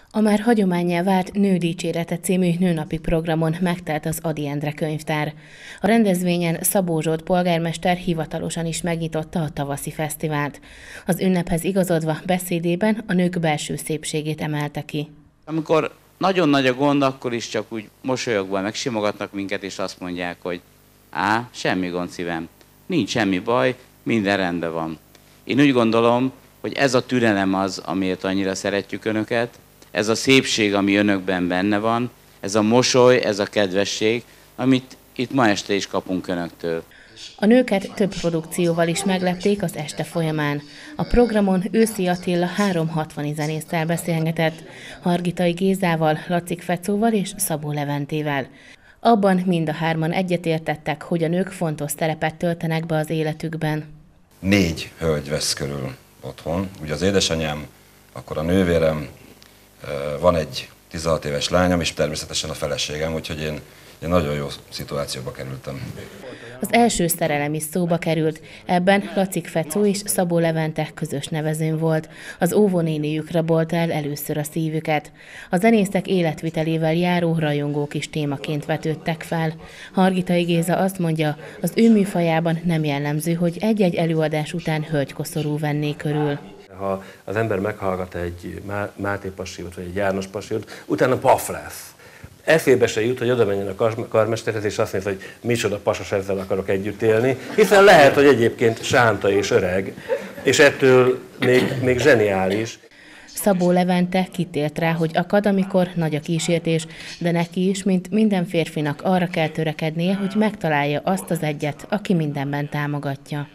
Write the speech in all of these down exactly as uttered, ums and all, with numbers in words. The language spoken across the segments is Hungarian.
A már hagyománnyá vált Nő dicsérete című nőnapi programon megtelt az Ady Endre könyvtár. A rendezvényen Szabó Zsolt polgármester hivatalosan is megnyitotta a tavaszi fesztivált. Az ünnephez igazodva beszédében a nők belső szépségét emelte ki. Amikor nagyon nagy a gond, akkor is csak úgy mosolyogva megsimogatnak minket, és azt mondják, hogy á, semmi gond szívem, nincs semmi baj, minden rendben van. Én úgy gondolom, hogy ez a türelem az, amiért annyira szeretjük önöket, ez a szépség, ami önökben benne van, ez a mosoly, ez a kedvesség, amit itt ma este is kapunk önöktől. A nőket több produkcióval is meglepték az este folyamán. A programon Őszi Attila három hatvani zenésszel beszélgetett, Hargitai Gézával, Lacik Fecóval és Szabó Leventével. Abban mind a hárman egyetértettek, hogy a nők fontos szerepet töltenek be az életükben. Négy hölgy vesz körül otthon, ugye az édesanyám, akkor a nővérem, van egy tizenhat éves lányom, és természetesen a feleségem, úgyhogy én, én nagyon jó szituációba kerültem. Az első szerelem is szóba került, ebben Lacik Fecó és Szabó Levente közös nevezőn volt. Az óvónéniük rabolta el először a szívüket. A zenészek életvitelével járó rajongók is témaként vetődtek fel. Hargitai Géza azt mondja, az ő műfajában nem jellemző, hogy egy-egy előadás után hölgykoszorú venné körül. Ha az ember meghallgat egy Máté Passiót vagy egy János Passiót, utána paf lesz. Eszébe se jut, hogy oda menjen a karmesterhez, és azt mondja, hogy micsoda pasas, ezzel akarok együtt élni, hiszen lehet, hogy egyébként sánta és öreg, és ettől még, még zseniális. Szabó Levente kitért rá, hogy akad, amikor nagy a kísértés, de neki is, mint minden férfinak arra kell törekednie, hogy megtalálja azt az egyet, aki mindenben támogatja.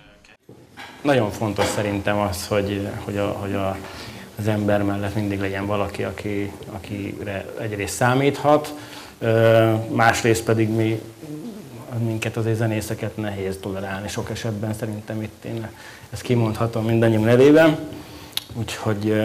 Nagyon fontos szerintem az, hogy, hogy, a, hogy a, az ember mellett mindig legyen valaki, aki, akire egyrészt számíthat, másrészt pedig mi, minket azért zenészeket nehéz tolerálni. Sok esetben szerintem itt én ezt kimondhatom mindannyiunk nevében, úgyhogy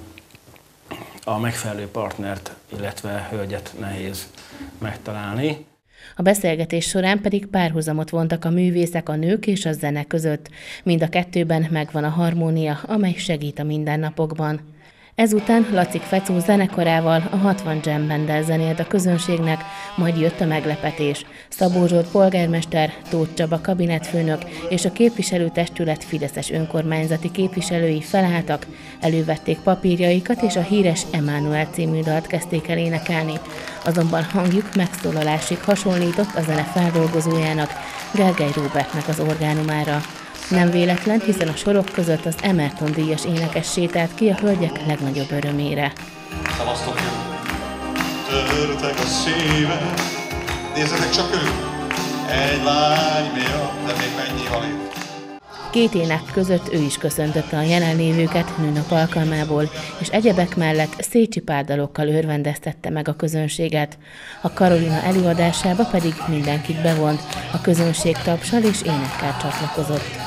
a megfelelő partnert, illetve hölgyet nehéz megtalálni. A beszélgetés során pedig párhuzamot vontak a művészek, a nők és a zene között. Mind a kettőben megvan a harmónia, amely segít a mindennapokban. Ezután Lacik Fecó zenekarával, a hatvan Jam Banddel zenélt a közönségnek, majd jött a meglepetés. Szabó Zsolt polgármester, Tóth Csaba kabinetfőnök és a képviselőtestület fideszes önkormányzati képviselői felálltak, elővették papírjaikat és a híres Emmanuel című dalt kezdték el énekelni. Azonban hangjuk megszólalásig hasonlított a zene feldolgozójának, Gergely Róbertnek az orgánumára. Nem véletlen, hiszen a sorok között az Emerton díjas énekes sétált ki a hölgyek legnagyobb örömére. Szavaztok, törtek a szívem, nézzetek csak körül, egy lány miatt, de még mennyi van itt. Két ének között ő is köszöntötte a jelenlévőket nőnap alkalmából, és egyebek mellett Szécsi párdalokkal örvendeztette meg a közönséget. A Karolina előadásába pedig mindenkit bevont, a közönség tapsal és énekkel csatlakozott.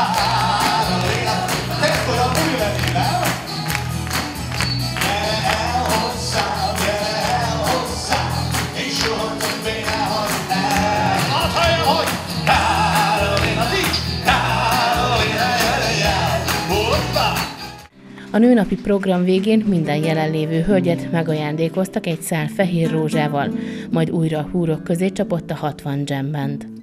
A nőnapi program végén minden jelenlévő hölgyet megajándékoztak egy szál fehér rózsával, majd újra a húrok közé csapott a hatvan Jam Band.